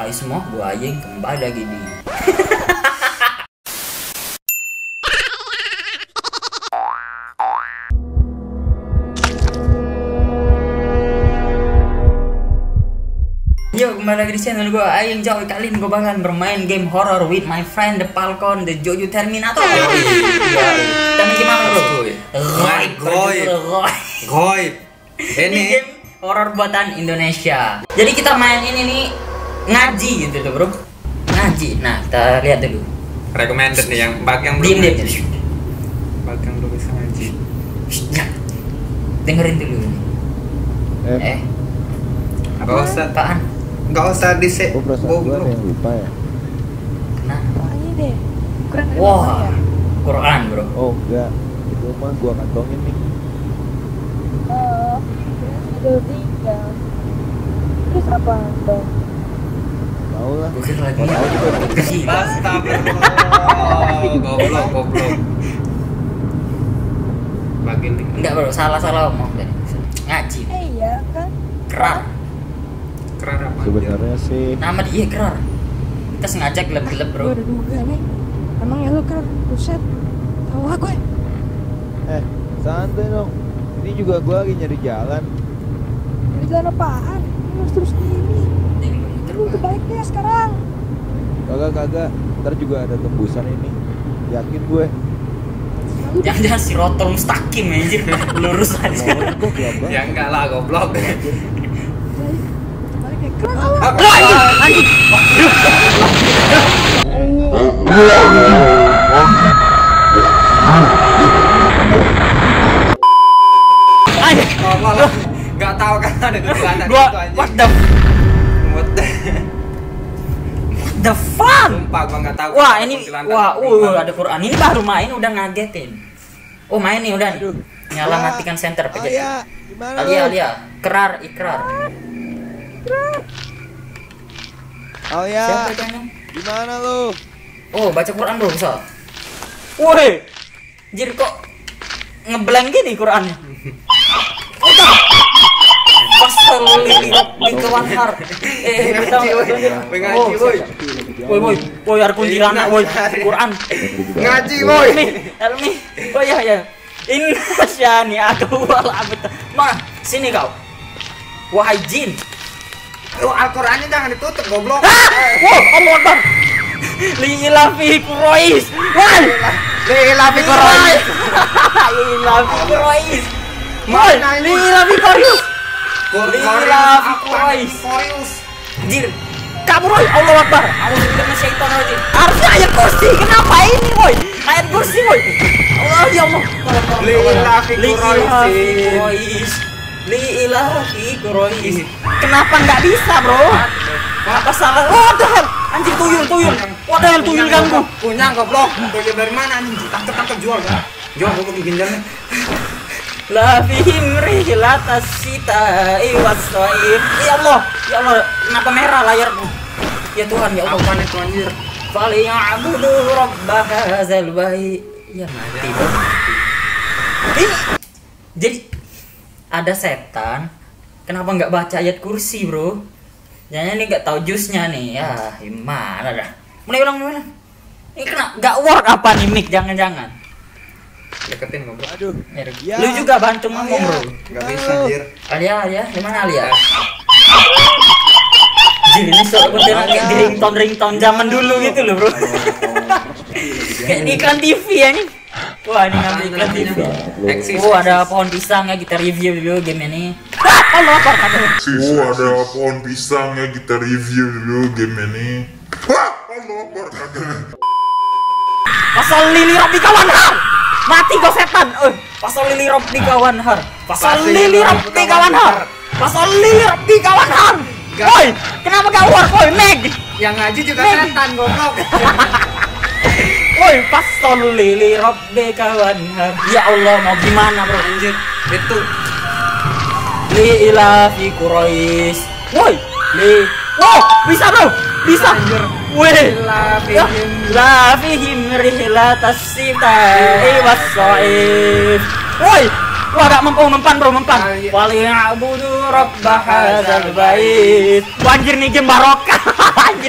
Hai semua, gua Ayeng kembali lagi di Yo, kembali lagi di channel gue Ayeng Joy. Kali ini gue bakalan bermain game horror with my friend the Falcon, the Jojo Terminator. Dan gimana bro? Goib. Ini game horror buatan Indonesia. Jadi kita main ini nih ngaji gitu loh bro. Ngaji. Nah kita lihat dulu. Recommended nih yang bagi yang belum Diem. bagi yang belum bisa ngaji. Ya. Dengerin dulu. Apa usah? Apaan? Enggak usah disek. Gue perasaan gue ada yang lupa ya. Kenapa? Ini deh. Kurang dari Wah, mana ya? Quran bro. Oh enggak, itu mah gue kantongin nih. Idul tinggal. Terus apa dong? Tahu lah. Gue kira lagi Mau tahu juga. gila. Astagfirullah. Goblok. Bagi nih. Enggak bro, salah ngomong tadi. Ngaji. Iya kan? Kerar. Keren apa? Sebenarnya sih Nama dia kerar. Kita sengaja gelap-gelap bro. Gue udah duga nih. Emang ya lu kan buset. Tahu lah gue. santai dong. Ini juga gue lagi nyari jalan. Dari jalan apaan? Lu harus terus gini. Lu kebaiknya sekarang. Kagak. Ntar juga ada tembusan ini. Yakin gue. Jangan si rotol mustaqim anjir. Lurus aja. Gue gelap banget. Ya enggak lah goblok. Baliknya keren lu. Anjing. Enggak tahu kan ada kuntilanak Gua itu anjing. what the fuck? Sumpah gua enggak tahu. Wah, ada ini kuntilanak. ada Quran. Ini baru main udah ngagetin. Oh, main nih udah nih. Nyala matikan center pencet. Alia, gimana Alia. Kerar ikrar. Alia, Siapa itu yang? gimana lu? Oh, baca Quran bro, bisa. Woi. Jir kok ngeblank gini Qurannya. Pasal lili di kawanhar. Ngaji woi. Woi, ada kuntilanak woi. Quran. Ngaji woi. Helmi. Oh ya. Inna syani aku wala abad. Mana? Sini kau. Wahai jin. Oh, Al-Qur'annya jangan ditutup goblok. Wow, Allah Akbar. Lilafi Quraish. Wal. Lilafi Quraish. Lilafi Quraish. Mana ini? Lilafi Quraish. Lilafi Apa? Quraish. Koreus. Jir. Kabur woi, Allah Akbar. Auzubillahi minasyaitonirrajim. Harusnya ayat kursi. Kenapa ini woi? Ayat kursi woi. Allah ya Allah. Lilafi Quraish. Lilafi Quraish. Kenapa nggak bisa bro? Apa salah? What the hell? Anjing tuyul. What the hell tuyul ganggu? Punya goblok. Tuyul dari mana anjing? Tangkap jual kan? Jual goblok di ginjalnya. La fihim rihlatas sita'i was-shaif. Ya Allah, kenapa merah layarmu? Ya Tuhan, ya Allah. Apaan itu anjir? Falyabudu rabb hadzal bait. Ya mati dong. Ini jadi ada setan. Kenapa nggak baca ayat kursi, bro? Jangan ini nggak tahu jusnya nih. Ya, gimana dah? Mulai ulang. Ini kena nggak work apa nih mic? Jangan. Deketin goblok. Aduh, Ya. Lu juga bantu ngomong, Alia. bro. Enggak bisa anjir. Alia, gimana Alia? Jadi ini soal kuntilanak kayak di ringtone zaman dulu gitu loh bro. Kayak di iklan TV ya nih. Wah ini ngambil iklan TV. Oh ada pohon pisang ya, kita review dulu game ini. Allah Akbar. Oh ada pohon pisang ya, kita review dulu game ini. Wah, Allah Akbar. Pasal lili rob di kawan har. Mati kau setan. Pasal lili rob di kawan har. Pasal lili rob di kawan har. Pasal lili rob di kawan har. Woi, kenapa gak work? Woi, Meg. Yang ngaji juga Meg. setan goblok. Woi, pasal lili rob di kawan har. Ya Allah, mau gimana bro? Anjir, itu Li ilafi Quraish. Woi, wow, bisa bro, bisa. Woi, la fihim rihlatas sita'i was-shaif. Woi, wah gak mempan bro, Waliya'budu rabb hadzal bait. Anjir nih game barokah.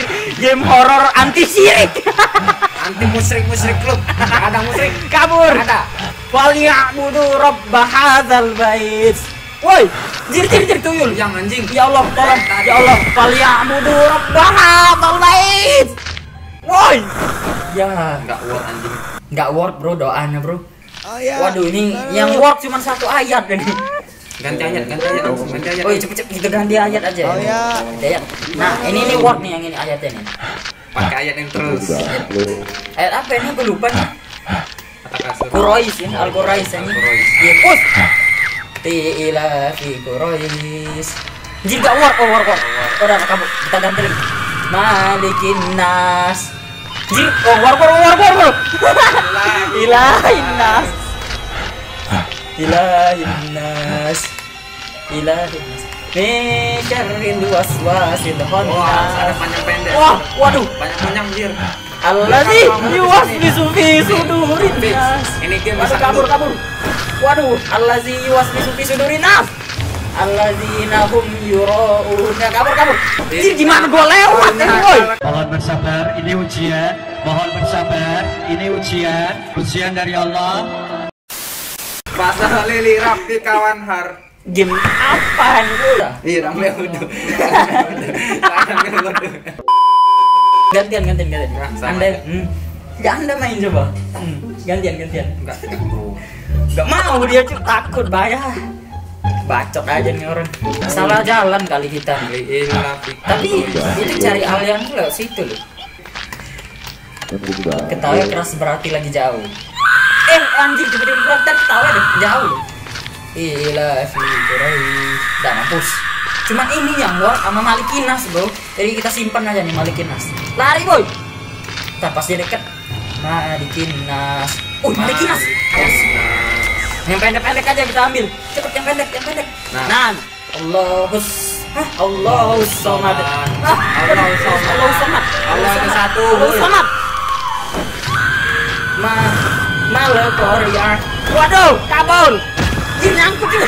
Game horor anti syirik. Anti musyrik klub. Ada musyrik. Kabur. Ada. Waliya'budu rabb hadzal bait. Woi, jir tuyul. Yang anjing. Ya Allah, tolong. Ya Allah, waliya'budu rabb hadzal bait. Woi. Ya, Enggak work anjing. nggak work bro doanya bro. Oh ya. Waduh, ini yang work cuma satu ayat ini. Ganti ayat. Ganti ayat. Oh iya, cepet kita ganti ayat aja. Oh ya. Ganti ayat. Nah, ini work nih yang ini ayatnya nih. Pakai ayat yang terus. Ayat apa ini? Gue lupa nih. Kata kasur. Quraisy ya, Al-Quraisy ini. Al-Quraisy. Iya, push. Tila fi Quraisy. Jin gak work, work. Udah kamu kita ganti lagi. Malikin nas. Jin, work. Ilahin nas. Min syarril waswasil Wah, ada khannas. panjang pendek. Wah, waduh. Panjang anjir. Allazi yuwaswisu fi sudurin Fix. nas. Ini game Waduh, bisa kabur. Waduh, allazi yuwaswisu fi sudurin nas. Allazina hum yura'una. Kabur. Ini gimana gua lewat ini, boy? Mohon bersabar, ini ujian. Mohon bersabar, ini ujian. Ujian dari Allah. Pasal lili rapi kawan har. Game apaan gua? Iya, ramai udah. Gantian. sama Anda, aja. ya Anda main coba. Gantian. Enggak, bro. Gak mau dia takut bahaya. Bacot aja nih orang. Salah jalan kali kita. Lili rapi. Tapi itu cari alian tuh lewat situ loh. Ketawa keras berarti lagi jauh. Anjing tiba-tiba berantar ketawa deh jauh loh. Ila fi Quraisy. Dah mampus. Cuma ini yang war sama Malikinas bro. Jadi kita simpan aja nih Malikinas. Lari boy. Ntar pas dia deket Malikinas. Malikinas. Yes. Yang pendek-pendek aja kita ambil. Cepet yang pendek. Nah. Allahus samad. Allahus samad. Allah itu satu. Allahus samad. Malakoriar. Waduh, kabul. Jin nyangkut juga.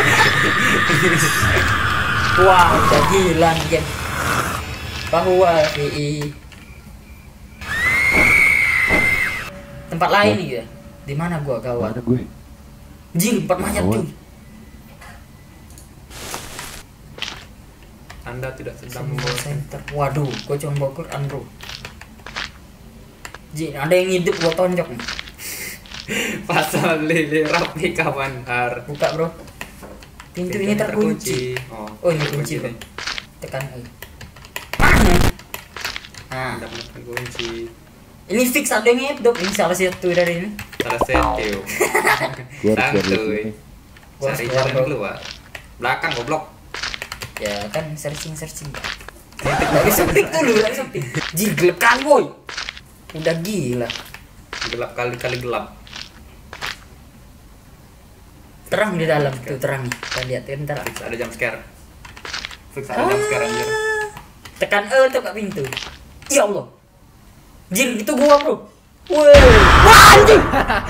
Wah, udah gila nih game. Bahwa di tempat lain nih ya. Di mana gua gawat? Mana gue? Jin, tempat mayat tuh. Anda tidak sedang Semua membawa center. Waduh, gua cuma bawa Quran bro. Jin, ada yang hidup gua tonjok nih. pasal lili rapi kawan har. Buka bro. Pintu ini terkunci. Oh ini kunci bro. Tekan E. Mana? Nah, Anda terkunci. ini fix ada yang hidup. Ini salah satu dari ini. Salah setio. Gue harus keluar dari Santuy. sini. Gua harus Cari keluar, jalan bro. keluar. Belakang goblok. Ya kan searching. Gak bisa pick dulu, gak bisa pick. Jin gelap kan boy. Udah gila. Gelap kali gelap. Terang di dalam tuh terang. Kita lihat ntar. Fix ada jump scare. Fix ada jump scare anjir. Tekan E tuh ke pintu. Ya Allah. Jin itu gua bro. Woi. Wah anjing.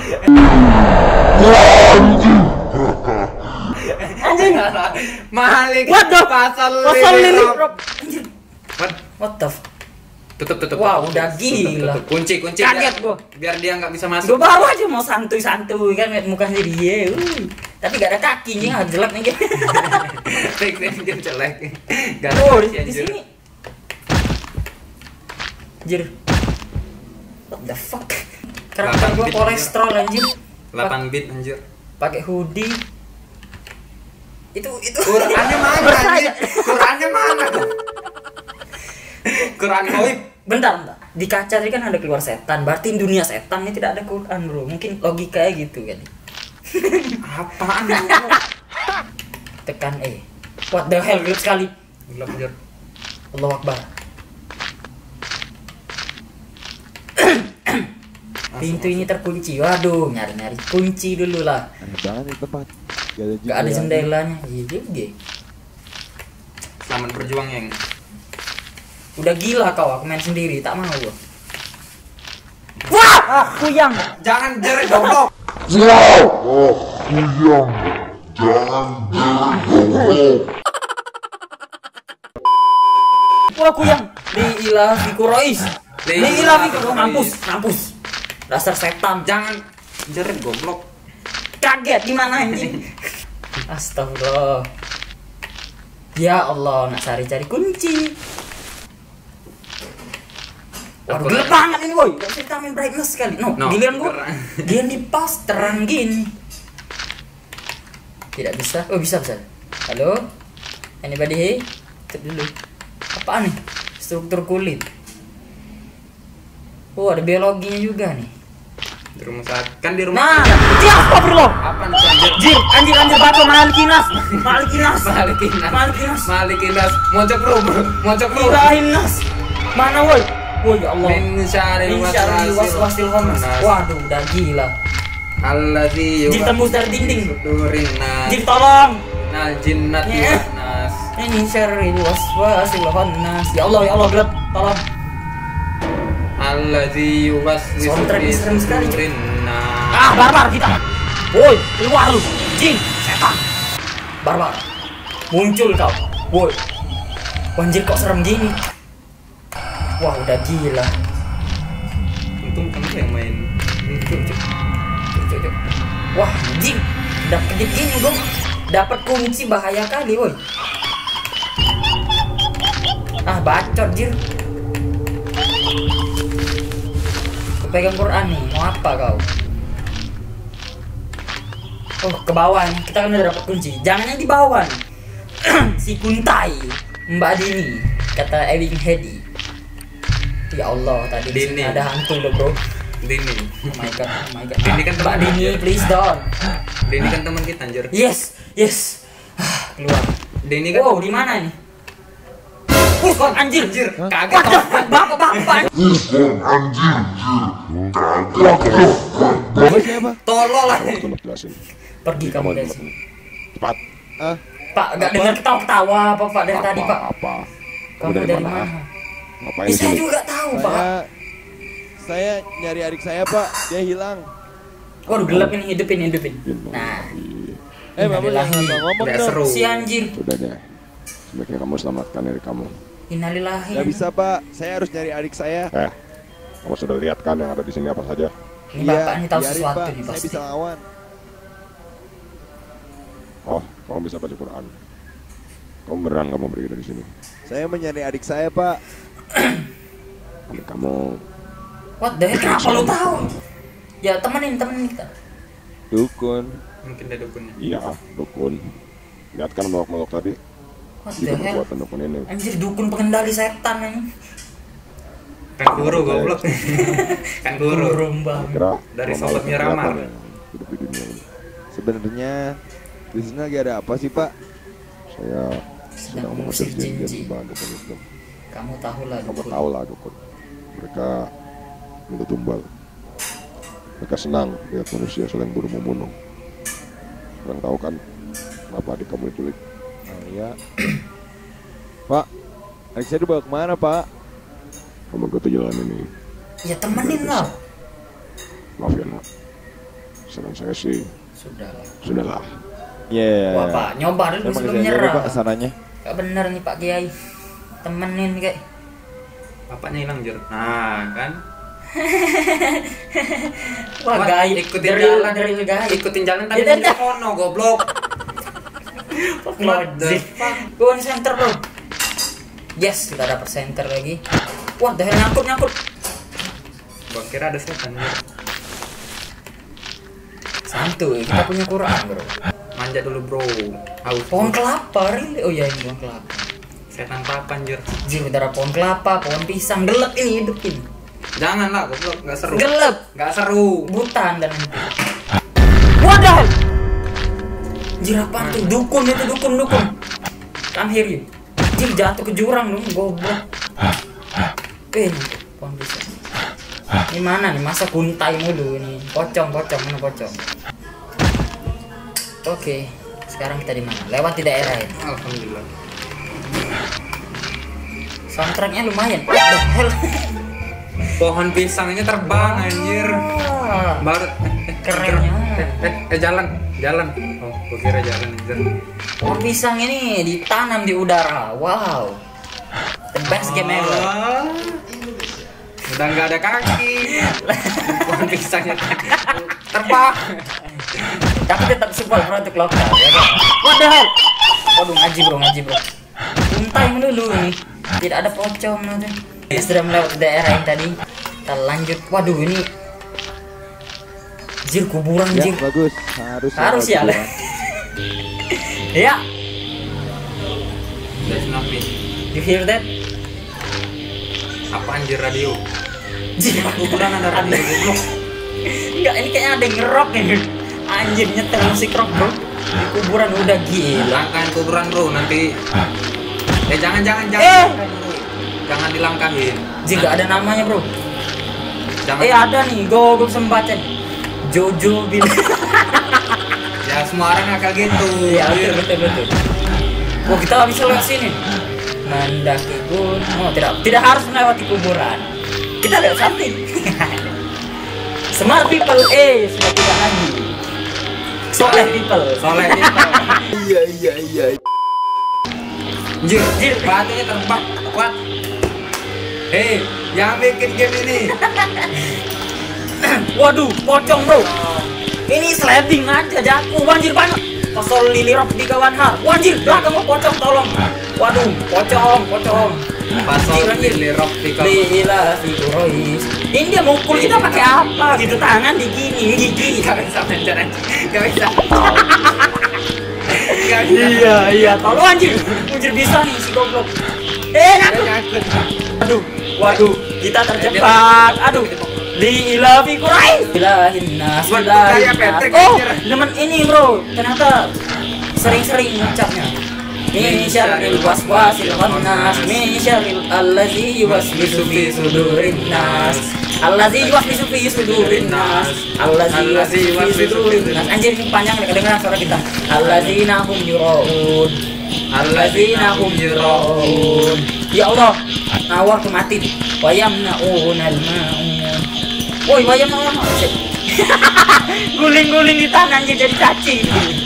Anjing. Malik. What the? Pasal lili rap. bro. Anjing. What the Tutup. Wah, udah gila. Tutup. Kunci. Kaget gua. Biar dia nggak bisa Gue masuk. baru aja mau santuy kan liat mukanya dia. Tapi gak ada kakinya, jelek nih. Fix anjir jelek. Gak Oh, ada di anjir. sini. Anjir. What the fuck? Karakter gua bit, kolesterol anjir. 8 bit anjir. Pakai hoodie. Itu Qurannya mana anjir? Qurannya mana? Quran goib. Bentar. Di kaca tadi kan ada keluar setan. Berarti dunia setan ini tidak ada Quran, bro. Mungkin logikanya gitu kan. Apaan lu? Tekan E. What the hell, gelap sekali. Gelap anjir. Allahu Akbar. Pintu ini terkunci. Waduh, nyari kunci dulu lah. Aneh banget nih tempat. Gak ada jendelanya. Iya juga. Selamat berjuang yang. Udah gila kau, aku main sendiri, tak mau gua. Wah, kuyang. Jangan jerit goblok. Wah kuyang. Liilah fi Quraisy. Liilah fi mampus. Dasar setan. Jangan jerit goblok. Kaget gimana anjing? Astagfirullah. Ya Allah, nak cari kunci. Waduh, gelap banget ini boy. Gak bisa main brightness sekali. No, giliran gua. Dia di pas terang gini. Tidak bisa. Oh, bisa. Halo? Anybody here? Cek dulu. Apaan nih? Struktur kulit. Oh, ada biologinya juga nih. Di rumah sakit. Kan di rumah. Nah, siapa bro? Apa nih Anjir, bapak Malikinas. Malikinas. Mocok bro. Ilahinas. Mana woi? Woi ya Allah. Min syarri waswasil khannas. Waduh, udah gila. Allazi Jin tembus dari dinding. Durinnas. Jin tolong. Nal jinnati Ya. nas. Ini syarri waswasil khannas. Ya Allah, gelap. Tolong. Allazi yuwaswisu Soundtrack fi serem sekali, Cuk. sudurinnas. Barbar kita. Woi, keluar lu. Jin, setan. Barbar. Muncul kau. Woi. Anjir kok serem gini. Wah, udah gila. Untung kamu yang main. Cuk. Wah, anjing. Udah kedip gini dong. Dapat kunci bahaya kali, woi. Bacot jir. Pegang Quran nih, mau apa kau? Oh, ke bawah nih. Kita kan udah dapat kunci. Jangan yang di bawah nih. Si Kuntai, Mbak Dini, kata Ewing Hedi. Ya Allah, tadi di sini Dini. ada hantu loh, bro. Dini. Oh my god. Dini kan Mbak teman Dini, kita. please don't. Dini kan teman kita anjir. Yes. Keluar. Dini kan. Wow, di mana nih? Anjir. Kagak. Bapak. Bapak siapa? Tolol lah. Aku jelasin. Pergi kamu guys. Cepat. Pak, gak dengar ketawa-ketawa apa Pak dari tadi Pak? Apa? Kamu dari mana? Ngapain di Saya sini? juga tahu Pak. Saya nyari adik saya, Pak. Dia hilang. Waduh, gelap ini, hidupin. Nah, Bapak jangan ngomong Nggak dong. seru. si anjir. Sudah deh. Sebaiknya kamu selamatkan diri kamu. Innalillahi. Gak bisa, Pak. Saya harus nyari adik saya. Kamu sudah lihat kan yang ada di sini apa saja? Ini Bapak ini tahu biarin, sesuatu Pak. nih Saya pasti. bisa lawan. Oh, kamu bisa baca Quran. Kamu beneran kamu pergi dari sini? Saya mencari adik saya, Pak. Adik kamu What the heck? Kenapa lu tahu? Ya temenin kita. Dukun. Mungkin ada dukunnya. iya, dukun. Lihat kan molok-molok tadi? What the Itu hell? kekuatan dukun ini. Anjir, dukun pengendali setan ini. Kan guru goblok. Kan guru. Rombang. Kira Dari kamu sobatnya kelihatan Ramar. yang hidup di dunia ini. Sebenarnya di sini lagi ada apa sih, Pak? Saya sedang mengusir mengusir jin-jin jin-jin. sembah dukun itu. Kamu tahu lah Kamu dukun. tahu lah dukun. Mereka minta tumbal. Mereka senang lihat manusia saling bunuh membunuh. Orang tahu kan kenapa adik kamu diculik? Iya. Pak, adik saya dibawa kemana, Pak? Kamu ikuti jalan ini. Ya temenin lah. Maaf ya nak. Saran saya sih sudahlah. Iya. Wah Pak, nyoba dulu Saya sebelum panggil nyerah. Pak sananya. Gak bener nih Pak Kiai. Temenin kayak. Bapaknya hilang jir. Nah, kan. Wah, Wah, gay. ikutin jalan. dari gay. Ikutin jalan tapi Ya, di kono goblok. What the Logik. fuck? Go on center bro. Yes, kita dapat center lagi. Wah, dah nyangkut. Gua kira ada setan. Santuy, kita punya Quran bro. Manja dulu, bro. Haus. Pohon kelapa, really? Oh iya, ini pohon kelapa. Setan papan jir. Jir, udara pohon kelapa, pohon pisang, gelap ini hidup ini. Jangan lah, goblok, enggak seru. Gelap, Enggak seru. buta anda nanti. Wadah. Jir, apaan tuh? Dukun itu, dukun. Come here you. Jir, jatuh ke jurang dong, goblok. Ini pohon pisang. Ini mana nih? Masa kuntai mulu ini? Pocong, mana pocong? Oke, sekarang kita di mana? Lewat di daerah ini. Alhamdulillah. Soundtracknya lumayan. What the hell? Pohon pisangnya terbang anjir. Ah, Baru kerennya. jalan. Oh, gua kira jalan anjir. Pohon pisang ini ditanam di udara. Wow. best game ever. Udah nggak ada kaki. Pohon pisangnya terbang. Tapi tetap support produk lokal ya kan. What the hell? Waduh, ngaji bro. Untai dulu nih. Tidak ada pocong nanti. Kita sudah melewati daerah yang tadi. Kita lanjut. Waduh, ini jir kuburan Ya, jir. bagus. Harus ya. Ya, Udah tsunami. you hear that? Apa anjir radio? Jir, Kuburan ada radio goblok. enggak, ini kayaknya ada yang ngerok ini. Anjir, nyetel musik rock bro. Di kuburan udah gila. Langkahin kuburan bro nanti. Jangan. Jangan dilangkahin. Jir, nggak ada namanya bro. Jangan. Ada nih, gue bisa membaca nih. Jojo bilang. Ya semua orang agak gitu. Iya, betul. Oh, kita nggak bisa lewat sini. Mendaki gunung. Oh, tidak harus melewati kuburan. Kita lihat samping. Smart people, sudah tidak lagi. Soleh people. Iya. Jir, batunya terbang. Kuat. Hei, yang bikin game ini. Waduh, pocong bro. Ini sliding aja jatuh, banjir banget. Pasol lili rock di kawan har. Wanjir, belakang lo pocong tolong. Waduh, pocong. Pasol lili rock di kawan. Lila figurois. Ini dia mukul kita pakai apa? Gitu tangan digini, gigi. Gak bisa mencar anjing. Gak bisa. Iya, tolong anjir. Anjir bisa nih si goblok. Nyangkut. Waduh, kita terjebak. Aduh. Lila figurois. Ilahin nas. Kayak Patrick, Oh, anjir. temen ini bro. Ternyata sering-sering ngucapnya. Min syarril waswasil khannas, min syarril allazi yuwaswisu fi sudurin nas. Allazi yuwaswisu fi sudurin nas. Allazi yuwaswisu fi sudurin nas. Anjir, ini panjang nih, kedengeran suara kita. Allazina hum yuraun. Allazina hum yuraun. Ya Allah, nawar kemati. Wa yamna'unal ma'un. Woi, wayamna'unal ma'un. Guling-guling di tangan jadi cacing.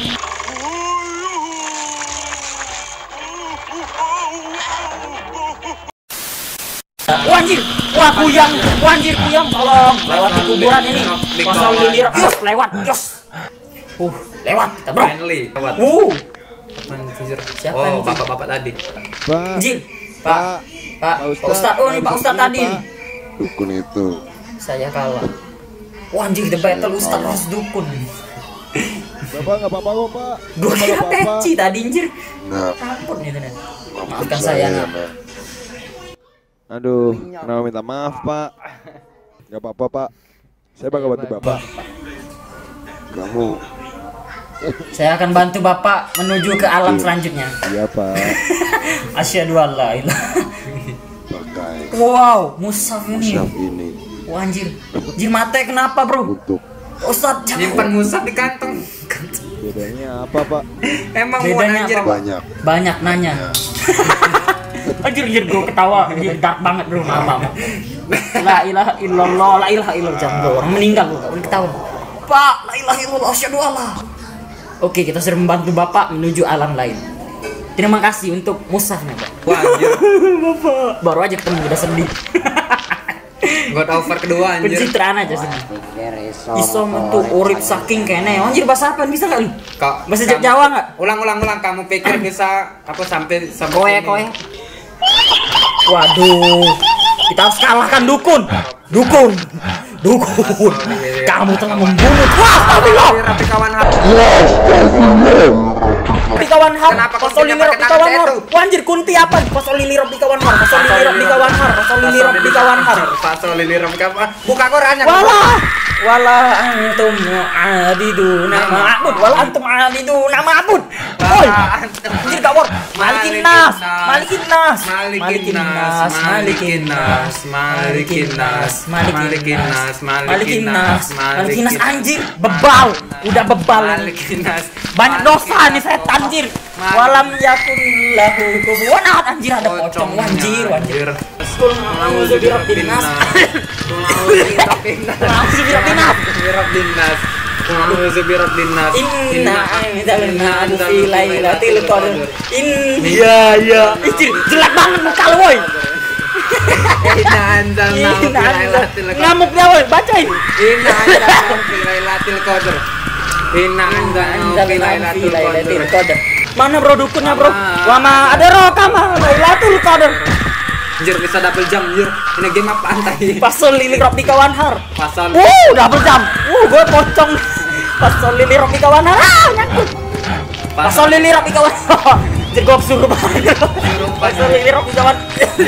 Wanjir, kuyang, tolong lewati kuburan ini. Pasal lilir, lewat. Lewat kita bro. Finally, lewat. Siapa Oh, ini? bapak-bapak tadi. Pak. Anjir, Pak Ustadz. Oh, ini Pak Ustadz tadi. Dukun itu. Saya kalah. Wanjir, the battle Ustadz versus dukun. Bapak nggak apa-apa kok, Pak. Gue Nggak kira apa-apa. peci tadi anjir. Nah, Ampun gitu nih. maafkan Maafkan saya, Nak. Nak. Aduh, kenapa minta maaf, Pak? Nggak apa-apa, Pak. Saya bakal bantu Bapak. Kamu Saya akan bantu Bapak menuju ke alam selanjutnya. Iya, Pak. Asyhadu an la ilaha. pakai Wow, mushaf ini. mushaf ini Wah, anjir. Anjir, mata kenapa, bro? untuk Ustadz, Nyimpan musab di kantong. Bedanya apa, Pak? Emang Bedanya muat anjir. apa? banyak. banyak nanya. Anjir, gue ketawa. Anjir, dark banget, bro. Maaf. La ilaha illallah, la ilaha illallah. Jangan, bro. Orang meninggal, bro. Orang ketawa. Pak, la ilaha illallah, asyhadu Allah. Oke, kita sudah membantu Bapak menuju alam lain. Terima kasih untuk mushafnya, Pak. Wah, anjir. Bapak, baru aja ketemu udah sedih. God over kedua anjir. Pencitraan aja sedih. Isom itu urip saking kene. Anjir, bahasa apa bisa enggak lu? Bahasa Jawa enggak? Ulang. Kamu pikir bisa apa sampai Koe. Waduh. Kita harus kalahkan dukun. Kamu telah membunuh. Wah, astagfirullah. Rapi kawan hati. Di kawan har. Kenapa kau Pasol tidak lili rob pakai di tangan kawan saya har. tuh? Wanjir, kunti apa? Pasol lili rob di kawan har. Pasol lili rob di kawan har. Pasol lili rob di kawan har. Pasol lili rob kawan. Buka Qurannya. Wala antum abiduna ma'bud. Wala antum abiduna ma'bud. Woi, anjir gawar. Malikin nas. Anjir, bebal. Udah bebal. Banyak dosa nih setan anjir. Walam yakun lahu kufuwan ahad. Anjir, ada pocong anjir. Kul a'udzu birabbin nas. Inna anzalna fi lailatul qadr. Iya. Ih, jelek banget muka lu, woi. anzalna fi lailatul qadr. Ngamuknya woi, bacain. Inna anzalna fi lailatul qadr. Inna anzalna fi lailatul qadr. Mana bro dukunnya bro? Wama ada rokama Lailatul Qadar. Anjir bisa double jump anjir. Ini game apaan tadi? Pasol lili Robika Wanhar. Pasal. Double jump. Gue pocong. Pasol lili Robika Wanhar. Nyangkut. Pasol lili Robika Wanhar. Jadi gue suruh banget. Pasol lili Robika Wanhar.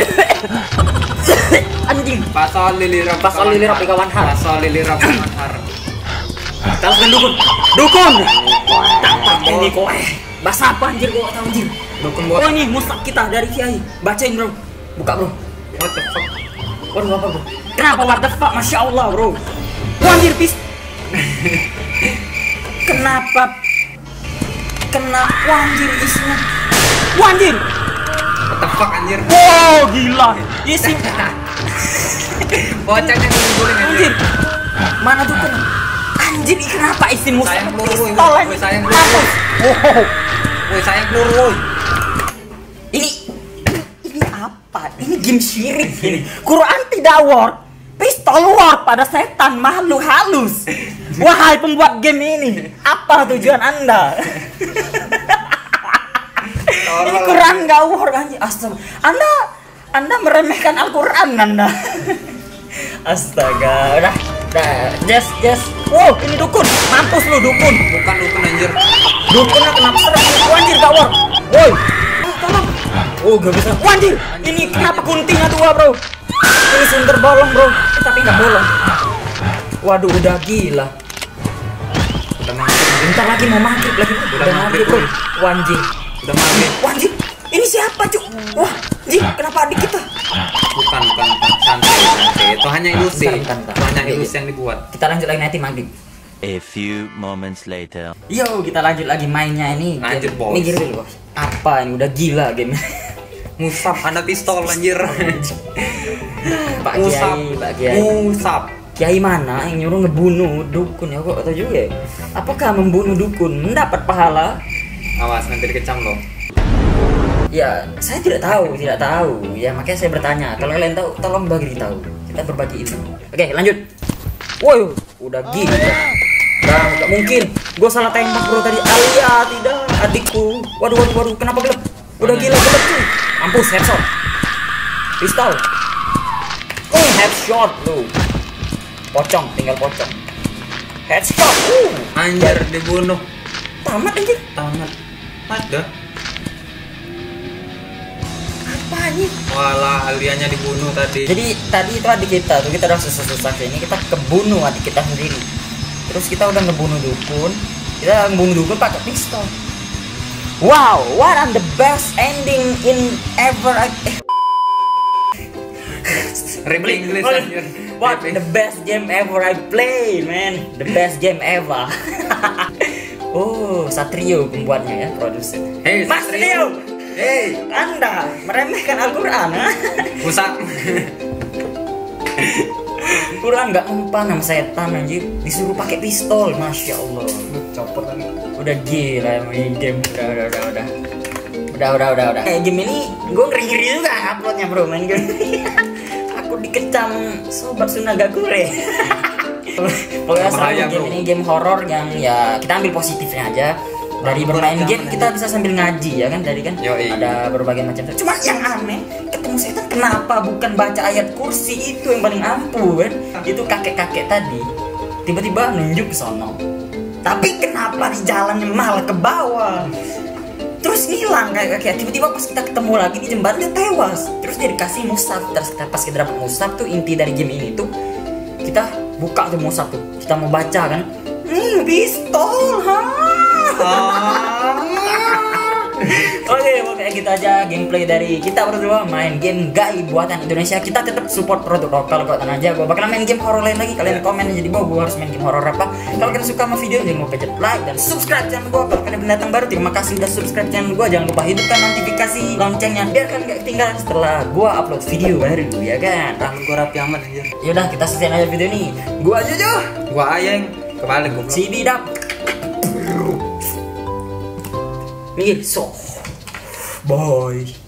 Anjing. Pasal lili Robika Wanhar. Pasal lili Robika Wanhar. Telepon dukun. Tak ini kowe. Bahasa apa anjir gua tahu anjir. Dukun Oh ini mushaf kita dari Kiai. Bacain bro. Buka bro. What the fuck? Waduh apa bro? Kenapa what the fuck? Masya Allah bro. Anjir pis. Kenapa anjir isinya? Anjir. What the fuck anjir? Wow gila. Isi. Bocahnya guling Anjir. Mana dukun? Anjir kenapa isi mushaf? Sayang peluru, Pistol woy, anjir. sayang peluru. Wow. Woi sayang peluru woi. Ini apa? Ini game syirik ini. Quran tidak work, pistol work pada setan makhluk halus. Wahai pembuat game ini, apa tujuan Anda? Ini Quran nggak work anjir. Astaga. Anda meremehkan Al-Quran Anda. Astaga, udah. Just. Wow, ini dukun. Mampus lu dukun. Bukan dukun anjir. Dukunnya kenapa serem? Anjir gak work. Woi. Tolong. Oh, gak bisa. Anjir. Ini kenapa guntingnya 2, bro? Ini sumber bolong, bro. Tapi gak bolong. Waduh, udah gila. Udah maghrib. Bentar lagi mau maghrib lagi. Udah maghrib, bro. Wanjing. Udah maghrib. Wanjing. Ini siapa, Cuk? Wah, Jing, kenapa adik kita? Bukan. Santai. Itu hanya ilusi. Bentar. Itu hanya ilusi yang dibuat. Kita lanjut lagi nanti maghrib. A few moments later. Yo, kita lanjut lagi mainnya ini. Lanjut, bos. Minggir dulu, bos. Apa ini udah gila game. Musab ada pistol anjir. Pak Musab. Kiai, Pak Kiai. Musab. Kiai mana yang nyuruh ngebunuh dukun ya kok atau juga ya? Apakah membunuh dukun mendapat pahala? Awas nanti dikecam loh. Ya, saya tidak tahu. Ya makanya saya bertanya. Kalau kalian tahu, tolong bagi tahu. Kita berbagi ilmu. Oke, lanjut. Woi, udah gila. Nah, gak mungkin. Gue salah tembak bro tadi. Alia, tidak, adikku. Waduh, kenapa gelap? Udah gila gelap tuh. Mampus, headshot. Pistol. Headshot lu. Pocong, tinggal pocong. Headshot. Anjir dibunuh. Tamat anjir. Tamat. Ada. Apa nih? Walah, aliannya dibunuh tadi. Jadi tadi itu adik kita tuh, kita udah susah-susah ini kita kebunuh adik kita sendiri. Terus kita udah ngebunuh dukun. Kita ngebunuh dukun pakai pistol. Wow, what are the best ending in ever Replay English anjir. What the best game ever I play, man. The best game ever. Oh, Satrio pembuatnya ya, produser. Hey, Mas Satrio. Hey, Anda meremehkan Al-Quran, ha? Musab. Quran nggak mempan sama setan anjir, disuruh pakai pistol, masya Allah. Copot lagi. Udah gila main game, udah. Kayak game ini gue ngeri juga uploadnya bro, main game. Aku dikecam sobat Sunagakure. Pokoknya seru game ini, game horor yang ya kita ambil positifnya aja. Dari bermain game kita bisa sambil ngaji ya kan, dari kan ada berbagai macam. Cuma yang aneh ketemu setan kenapa bukan baca ayat kursi, itu yang paling ampuh kan. Itu kakek-kakek tadi tiba-tiba nunjuk ke sono, tapi kenapa di jalannya malah ke bawah terus ngilang kayak tiba-tiba pas kita ketemu lagi di jembatan dia tewas. Terus dia dikasih mushaf. Terus pas kita dapat mushaf tuh, inti dari game ini tuh kita buka tuh mushaf tuh, kita mau baca kan, pistol Oke, gitu aja gameplay dari kita berdua main game gaib buatan Indonesia. Kita tetap support produk lokal kok, tenang aja. Gue bakalan main game horror lain lagi. Kalian komen aja di bawah gue harus main game horror apa. Kalau kalian suka sama video, jangan lupa pencet like dan subscribe channel gue. Kalau kalian pendatang baru, terima kasih udah subscribe channel gue. Jangan lupa hidupkan notifikasi loncengnya biar kalian gak ketinggalan setelah gue upload video baru, ya kan? Rambut gue rapi amat anjir. Yaudah, kita selesaiin aja video ini. Gue Jojo, gue Ayeng, kebalik gue. si Bidap. Nih, so bye.